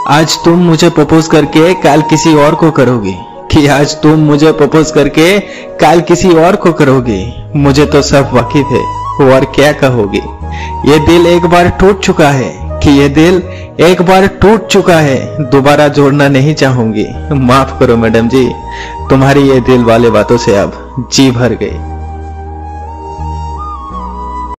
आज तुम मुझे प्रपोज करके कल किसी और को करोगी, कि आज तुम मुझे प्रपोज करके कल किसी और को करोगी। मुझे तो सब वाकिफ है, और क्या कहोगी। ये दिल एक बार टूट चुका है, कि ये दिल एक बार टूट चुका है, दोबारा जोड़ना नहीं चाहूंगी। माफ करो मैडम जी, तुम्हारी ये दिल वाले बातों से अब जी भर गई।